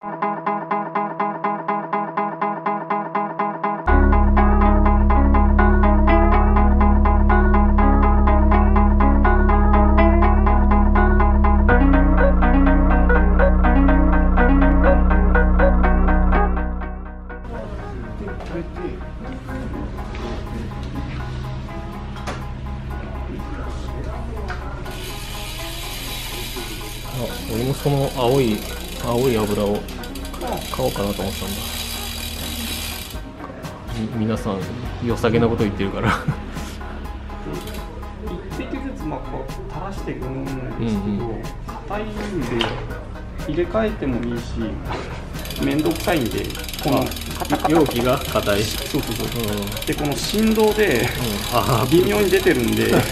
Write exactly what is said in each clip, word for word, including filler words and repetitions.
俺もその青い青い油を買おうかなと思ってたんだ。み皆さん良さげなこと言ってるから一滴ずつまあこう垂らしていくんですけど、硬いんで入れ替えてもいいし面倒くさいんで、このカタカタ容器が硬い。 そうそうそう、 うん、 でこの振動で、うん、 あ微妙に出てるんででこ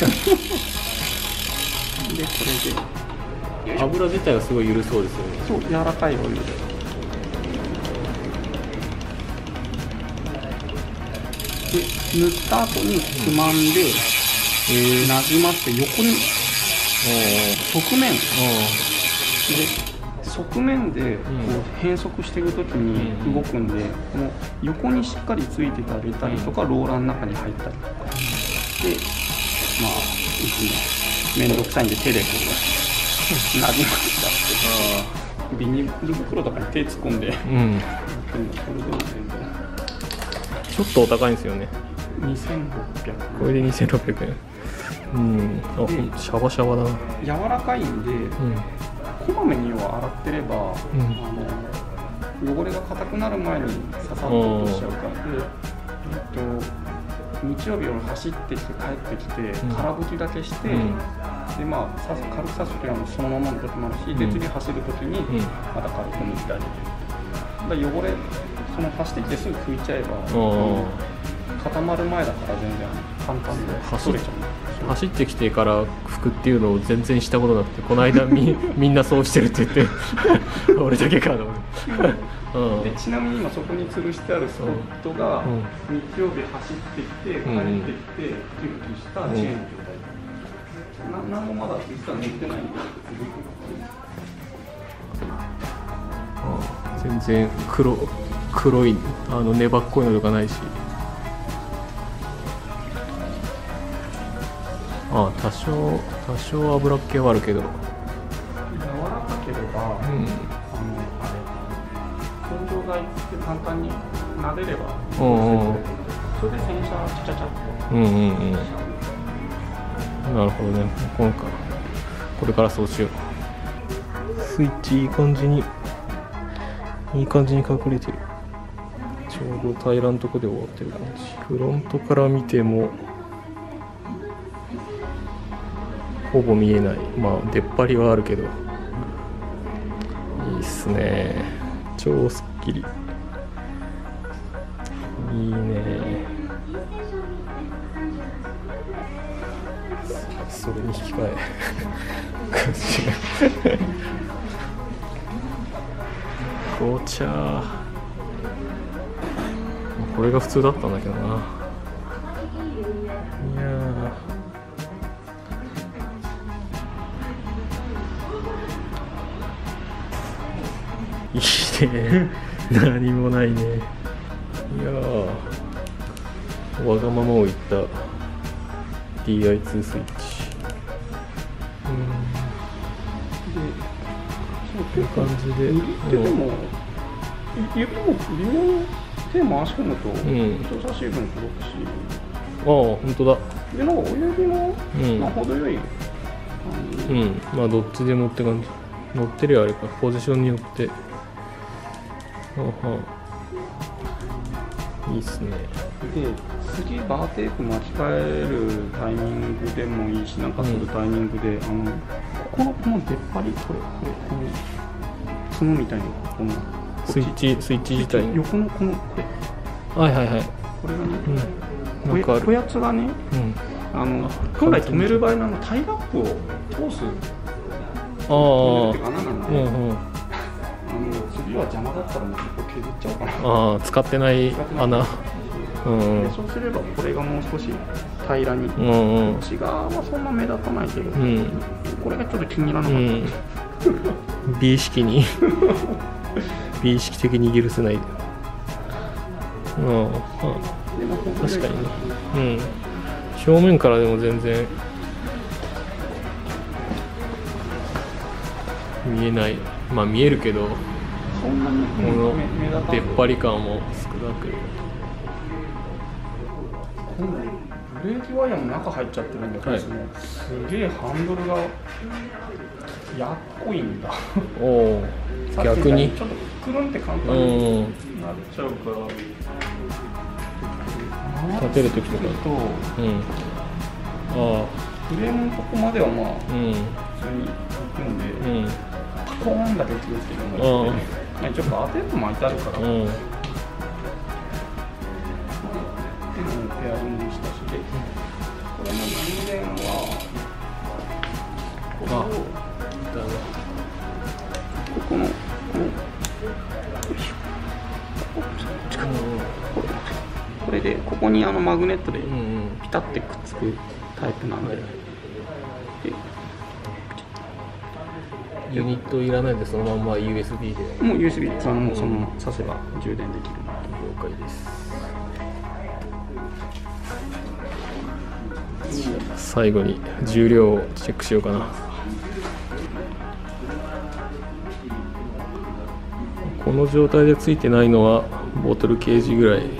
れで油自体はすごい緩そうですよね。 そう、柔らかいオイルで。で塗った後につまんで、うん、なじませて横に側面で側面でこう変速していくときに動くんで、うん、この横にしっかりついてたりたりとか、うん、ローラーの中に入ったりとかで、まあいつも面倒くさいんで手でこうなじませちゃって、ビニール袋とかに手突っ込んで、うん、 ちょっとお高いんですよね。 にせんろっぴゃく。 これでにせんろっぴゃくえん。うん、あ、シャバシャバだな。 柔らかいんで、うん、こまめには洗ってれば、うん、あの汚れが硬くなる前にささっと落としちゃうからで、えっと、日曜日夜走ってきて帰ってきて、うん、空拭きだけして、うん、でまあ、さ軽くさすときはそのままの時もあるし、うん、で次走る時にまた軽く塗ったり、だ汚れその走ってきてすぐ拭いちゃえば、固まる前だから全然簡単で走れちゃう。 走ってきてから拭くっていうのを全然したことなくて、この間 み, みんなそうしてるって言って俺だけかと思って、うん、 でちなみに今そこに吊るしてあるスポットが、うん、日曜日走ってきて帰ってきてピュッピしたチェーン状態、うん、何もまだ実は塗ってないんで、 全然 黒, 黒いあの粘っこいのとかないし、ああ多少多少油っ気はあるけど、柔らかければ、うん、あのあれ洗浄剤って簡単に撫でれば、うんうん、それで洗車ちゃちゃちゃっと、うんうんうん、 なるほどね。今回これからそうしよう。スイッチいい感じにいい感じに隠れてる。ちょうど平らなとこで終わってる感じ。フロントから見てもほぼ見えない。まあ出っ張りはあるけどいいっすね。超スッキリいいね。それに引き換え紅茶、これが普通だったんだけどな。いやいいね何もないね。いやわがままを言った ディーアイツー スイッチ。こういう感じで、 でも指も微妙に手回し込むと人差し指も届くし、 ああ本当だ。 でなんか親指も、うん、まあ程よい感じ。 うん、まあどっちでもって感じ。乗ってるよあれか、ポジションによって。あはいいっすね。 で次バーテープ巻き替えるタイミングでもいいし、なんかするタイミングで、うん、あのここのこの出っ張り、これこれこの角みたいなこのスイッチスイッチ自体横のこのこれはいはいはい、 これがね、 うん、なんかあるこやつがね、うん、あの本来止める場合のあのタイラップを通すあ止めるっていうか穴なんで、 うんうん、 あの次は邪魔だったらもう結構削っちゃおうかな。 ああ使ってない穴。うんうん、 でそうすればこれがもう少し平らに、うんうん、内側はそんな目立たないけど、うん、これがちょっと気に入らなかった、うん、 美意識に美意識的に許せない。うん、まあ、確かにね。うん。正面からでも全然見えない。まあ見えるけど、 そんなにこの出っ張り感も少なく。 ブレーキワイヤーも中入っちゃってるんだけど、はい、すげえハンドルがやっこいんだ。 おお、逆にちょっとくるんって簡単になっちゃうから、 立てるときとかと、うん、ああフレームのとこまではまあ、うん、普通に行くんで、うん、パコーンだけ気をつけてもらって、ちょっと当てると巻いてあるから、うん、でもペアリングしたし、でこれの人間はこれをここのここれでここにあのマグネットでピタッてくっつくタイプなんで、 ユニットいらないでそのまんま ユーエスビー でもう ユーエスビー でそのもうそのまま挿せば充電できる。 了解です。最後に重量をチェックしようかな。この状態でついてないのはボトルケージぐらい。うん、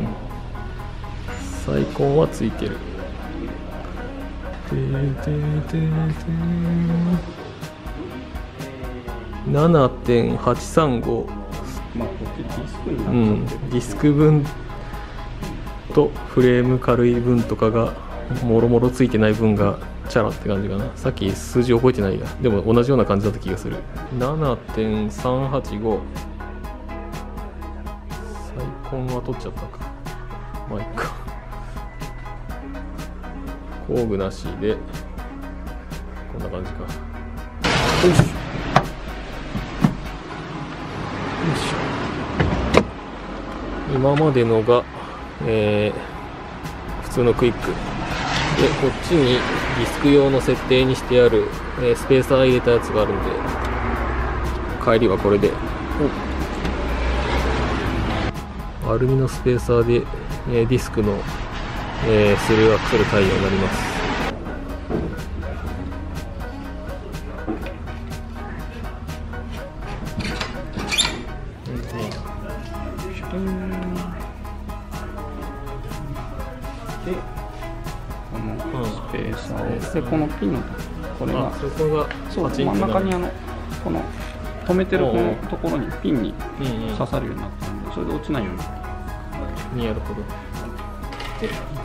サイコンはついてる。ななてんはちさんご、 まあ、こっちディスクになっちゃってる、 うん、ディスク分とフレーム軽い分とかがもろもろついてない分がチャラって感じかな。さっき数字覚えてないや。でも同じような感じだった気がする。 ななてんさんはちご、 サイコンは取っちゃったか。まあいっか。工具なしでこんな感じか。よいしょよいしょ。今までのが、えー、普通のクイックで、こっちにディスク用の設定にしてある、えー、スペーサー入れたやつがあるんで、帰りはこれでアルミのスペーサーで、えー、ディスクの、えー、スルーアクセル対応になります。 で、このスペーサーを、うん、でこのピンのこれが、そこがそう真ん中にあのこの止めてるこのところにピンに刺さるようになってるんで、それで落ちないように。 なるほど。で、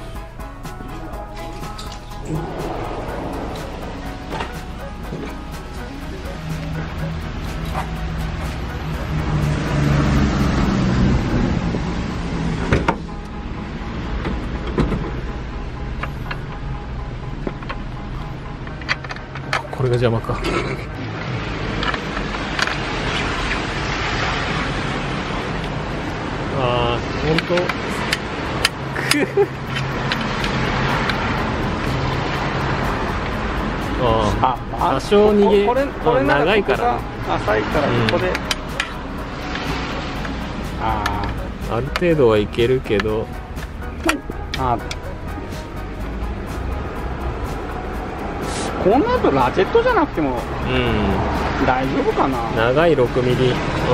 これが邪魔か。ああ、ほんとああ、多少逃げ、 これこれ長いから浅いからここで、うん、 あある程度はいけるけど、 あこんなとラジェットじゃなくても、うん、大丈夫かな。 長いろくミリ、うん、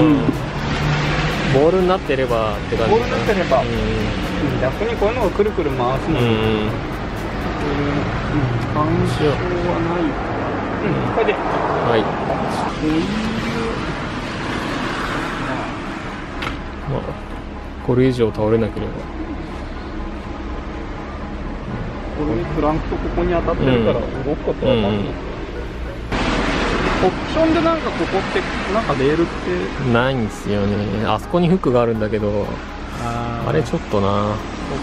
ボールになってればって感じ。 ボールになってれば、うん、逆にこういうのをくるくる回すのに、うん、干渉はない。うん、これで、 はい。まあ、これ以上倒れなければ。 これにクランクとここに当たってるから動くことはない、うんうん、オプションでなんかここってなんかレールってないんですよね。あそこにフックがあるんだけど、 あ, あれちょっとな。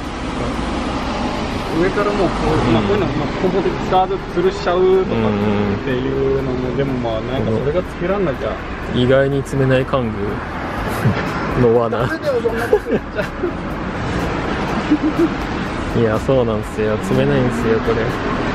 上からもうこう、うん、まあ、こういうのここでガード吊るしちゃうとかっていうのも、うん、でもまあなんかそれがつけらんなきゃ意外に積めない玩具の罠。 それでもそんなこと言っちゃう。 いや、そうなんですよ。積めないんですよこれ。